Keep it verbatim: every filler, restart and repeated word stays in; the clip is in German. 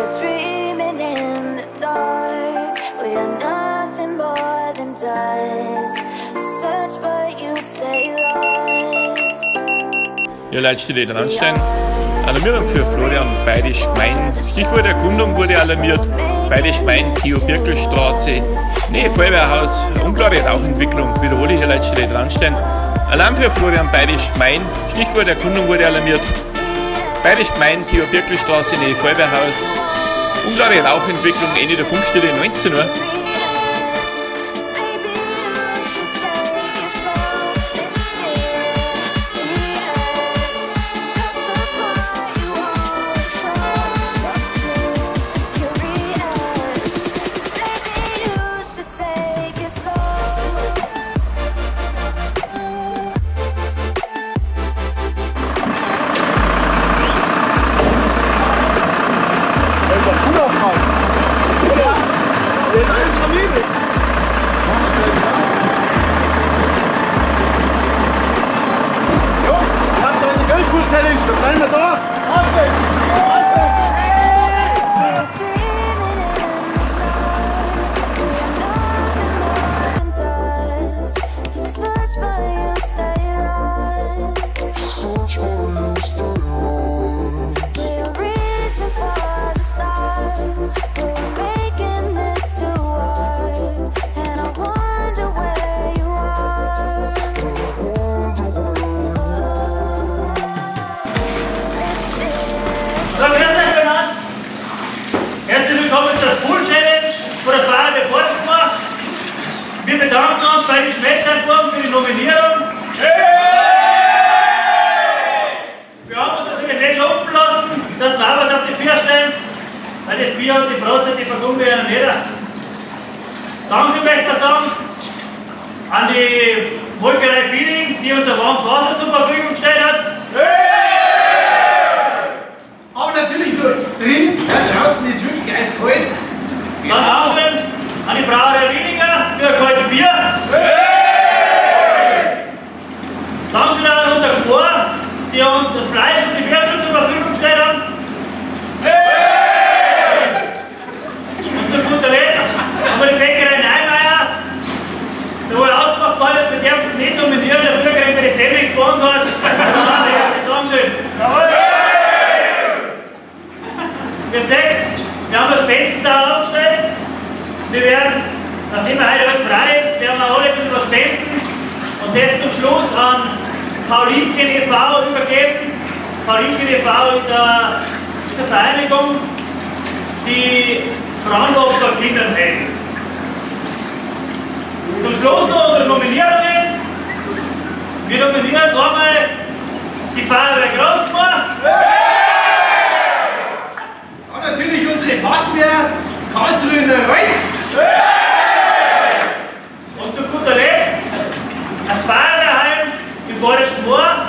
are dreaming in the dark. We are nothing more than dust. Search but you stay lost. Ja, Leute, steht dran stehen. Alarmierung für Florian Bayerisch Gemein. Stichwort Erkundung wurde alarmiert. Bayerisch Gemein, Theo Birkelstraße, Nähe Feuerwehrhaus, unklare Rauchentwicklung. Wiederhole ich, hier Leute, steht dran stehen. Alarm für Florian Bayerisch Gemein. Stichwort Erkundung wurde alarmiert. Bayerisch Gemein, Theo Birkelstraße, Nähe Feuerwehrhaus. Unklare Rauchentwicklung, Ende der Funkstelle, neunzehn Uhr. So, grüß euch benannt. Herzlich willkommen zur Pool Challenge von der Feuerwehr Portmar. Wir bedanken uns bei den Schmelzheimburgen für die Nominierung. Hey! Wir haben uns natürlich nicht lumpen lassen, dass wir auch was auf die Füße stellen, weil das Bier und die Brotzeit, die vergummen wir ja nicht. Danke möchte ich sagen an die Molkerei Bieling, die uns ein warmes Wasser zur Verfügung gestellt hat. Hey! Aber natürlich nur drin, ja, draußen ist wirklich eiskalt. Dann anschließend an die Brauerei Wieninger für ein kaltes Bier. Hey! Dankeschön an unser Chor, die uns das Fleisch und die Würstel zur Verfügung gestellt haben. Hey! Und zu guter Letzt haben wir die Bäckerei Neimeier, da wo er ausgemacht worden ist, wir dürfen es nicht nominieren, der Bürger hat mir die Semmel gesponsert. Dankeschön. Für sechs, wir haben das Spendensaal aufgestellt. Wir werden, nachdem wir heute alles frei ist, werden wir alle ein bisschen was spenden und das zum Schluss an Paulinchen e V übergeben. Paulinchen e V ist eine, ist eine Vereinigung, die Frauenwagen von Kindern hält. Zum Schluss noch unsere Nominierungen. Wir nominieren einmal die Feuerwehr Großmar. Natürlich unsere Partner, Karlsruhe in der Reut. Und zu guter Letzt das Feuerwehrheim im Bayerischen Moor.